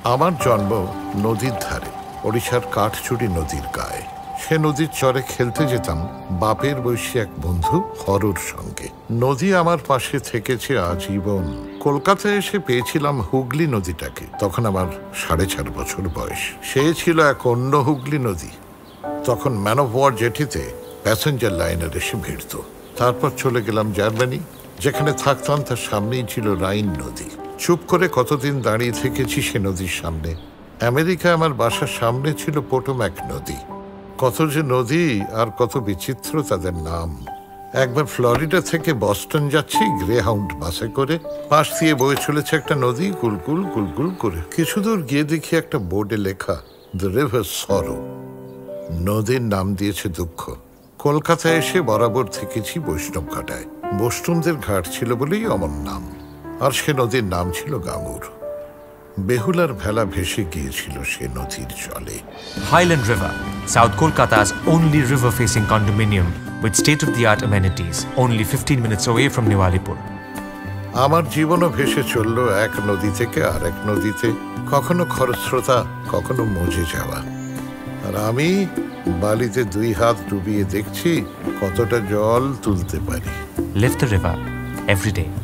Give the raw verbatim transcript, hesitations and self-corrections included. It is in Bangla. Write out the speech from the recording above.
আমার জন্ম নদীর ধারে, ওড়িশার কাঠচুড়ি নদীর গায়ে। সে নদীর চরে খেলতে যেতাম বাপের বয়সী এক বন্ধু হরুর সঙ্গে। নদী আমার পাশে থেকেছে আজীবন। কলকাতায় এসে পেয়েছিলাম হুগলি নদীটাকে। তখন আমার সাড়ে চার বছর বয়স। সে ছিল এক অন্য হুগলি নদী। তখন ম্যান অফ ওয়ার জেটিতে প্যাসেঞ্জার লাইনার এসে ভিড়ত। তারপর চলে গেলাম জার্মানি, যেখানে থাকতাম তার সামনেই ছিল রাইন নদী। চুপ করে কতদিন দাঁড়িয়ে থেকেছি সে নদীর সামনে। আমেরিকা আমার বাসার সামনে ছিল পোটোম্যাক নদী। কত যে নদী আর কত বিচিত্র তাদের নাম। একবার ফ্লোরিডা থেকে বস্টন যাচ্ছি গ্রে হাউন্ড বাসে করে, পাশ দিয়ে বয়ে চলেছে একটা নদী কুলকুল কুলকুল করে। কিছু দূর গিয়ে দেখি একটা বোর্ডে লেখা দ্য রিভার সরো। নদীর নাম দিয়েছে দুঃখ। কলকাতায় এসে বরাবর থেকেছি বৈষ্ণব ঘাটায়। বৈষ্ণবদের ঘাট ছিল বলেই অমর নাম। আর সে নদীর নাম ছিল গাঙ্গুর। বেহুলার ভেলা ভেসে গিয়েছিল সে নদীর জলে। Hiland River, South Kolkata's only river-facing condominium with state-of-the-art amenities, only fifteen minutes away from New Alipur. আমার জীবনও ভেসে চলল এক নদী থেকে আর এক নদীতে, কখনো খরস্রোতা, কখনো মজে যাওয়া। আর আমি বালিতে দুই হাত ডুবিয়ে দেখছি কতটা জল তুলতে পারি। Live the river every day.